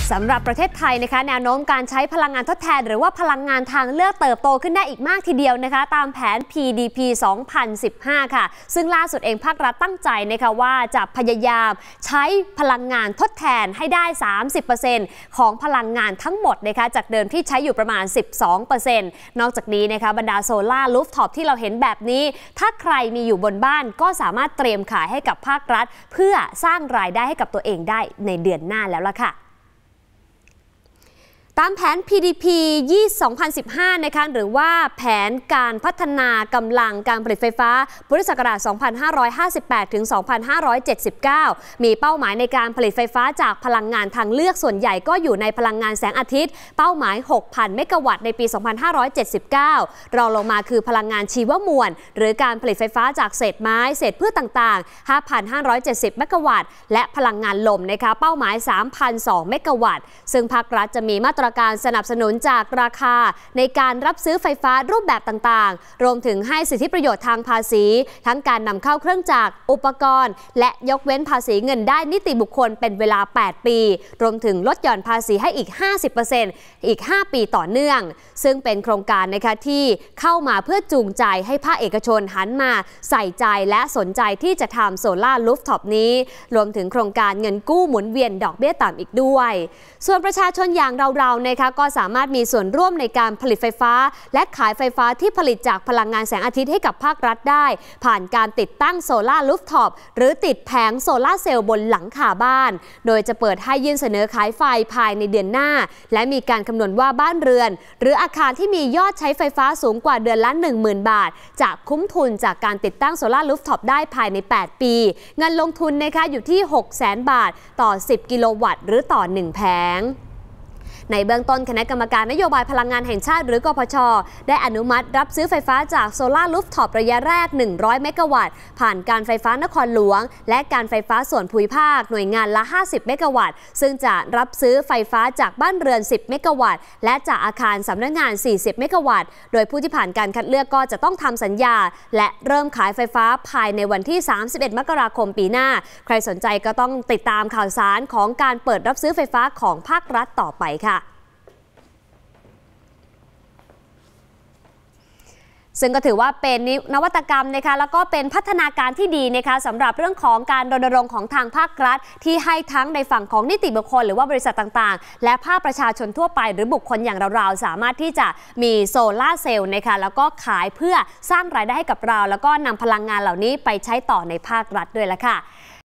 สำหรับประเทศไทยนะคะแนวโน้มการใช้พลังงานทดแทนหรือว่าพลังงานทางเลือกเติบโตขึ้นได้อีกมากทีเดียวนะคะตามแผน PDP 2015 ค่ะซึ่งล่าสุดเองภาครัฐตั้งใจนะคะว่าจะพยายามใช้พลังงานทดแทนให้ได้ 30% ของพลังงานทั้งหมดนะคะจากเดิมที่ใช้อยู่ประมาณ 12% นอกจากนี้นะคะบรรดาโซล่ารูฟท็อปที่เราเห็นแบบนี้ถ้าใครมีอยู่บนบ้านก็สามารถเตรียมขายให้กับภาครัฐเพื่อสร้างรายได้ให้กับตัวเองได้ในเดือนหน้าแล้วล่ะค่ะตามแผน PDP 2015 นะคะหรือว่าแผนการพัฒนากำลังการผลิตไฟฟ้าพุทธศักราช 2558 ถึง 2579 มีเป้าหมายในการผลิตไฟฟ้าจากพลังงานทางเลือกส่วนใหญ่ก็อยู่ในพลังงานแสงอาทิตย์เป้าหมาย 6,000 เมกะวัตต์ในปี 2579 รองลงมาคือพลังงานชีวมวลหรือการผลิตไฟฟ้าจากเศษไม้เศษพืชต่างๆ 5,570 เมกะวัตต์และพลังงานลมนะคะเป้าหมาย 3,002 เมกะวัตต์ซึ่งภาครัฐจะมีมาตรการสนับสนุนจากราคาในการรับซื้อไฟฟ้ารูปแบบต่างๆรวมถึงให้สิทธิประโยชน์ทางภาษีทั้งการนำเข้าเครื่องจักรอุปกรณ์และยกเว้นภาษีเงินได้นิติบุคคลเป็นเวลา 8 ปีรวมถึงลดหย่อนภาษีให้อีก 50% อีก 5 ปีต่อเนื่องซึ่งเป็นโครงการนะคะที่เข้ามาเพื่อจูงใจให้ภาคเอกชนหันมาใส่ใจและสนใจที่จะทำโซล่ารูฟท็อปนี้รวมถึงโครงการเงินกู้หมุนเวียนดอกเบี้ยต่ำอีกด้วยส่วนประชาชนอย่างเรานะคะก็สามารถมีส่วนร่วมในการผลิตไฟฟ้าและขายไฟฟ้าที่ผลิตจากพลังงานแสงอาทิตย์ให้กับภาครัฐได้ผ่านการติดตั้งโซล่ารูฟท็อปหรือติดแผงโซล่าเซลล์บนหลังคาบ้านโดยจะเปิดให้ยื่นเสนอขายไฟภายในเดือนหน้าและมีการคำนวณว่าบ้านเรือนหรืออาคารที่มียอดใช้ไฟฟ้าสูงกว่าเดือนละ 10,000 บาทจะคุ้มทุนจากการติดตั้งโซล่ารูฟท็อปได้ภายใน 8 ปีเงินลงทุนนะคะอยู่ที่ 600,000 บาทต่อ 10 กิโลวัตต์หรือต่อ 1 แผงในเบื้องต้นคณะกรรมการนโยบายพลังงานแห่งชาติหรือกพช.ได้อนุมัติรับซื้อไฟฟ้าจากโซล่ารูฟท็อประยะแรก100 เมกะวัตต์ผ่านการไฟฟ้านครหลวงและการไฟฟ้าส่วนภูมิภาคหน่วยงานละ50 เมกะวัตต์ซึ่งจะรับซื้อไฟฟ้าจากบ้านเรือน10 เมกะวัตต์และจากอาคารสำนักงาน40 เมกะวัตต์โดยผู้ที่ผ่านการคัดเลือกก็จะต้องทำสัญญาและเริ่มขายไฟฟ้าภายในวันที่31 มกราคมปีหน้าใครสนใจก็ต้องติดตามข่าวสารของการเปิดรับซื้อไฟฟ้าของภาครัฐต่อไปค่ะซึ่งก็ถือว่าเป็นนวัตกรรมนะคะแล้วก็เป็นพัฒนาการที่ดีนะคะสำหรับเรื่องของการรณรงค์ของทางภาครัฐที่ให้ทั้งในฝั่งของนิติบุคคลหรือว่าบริษัทต่างๆและภาคประชาชนทั่วไปหรือบุคคลอย่างเราๆสามารถที่จะมีโซล่าเซลล์นะคะแล้วก็ขายเพื่อสร้างรายได้ให้กับเราแล้วก็นำพลังงานเหล่านี้ไปใช้ต่อในภาครัฐด้วยละค่ะ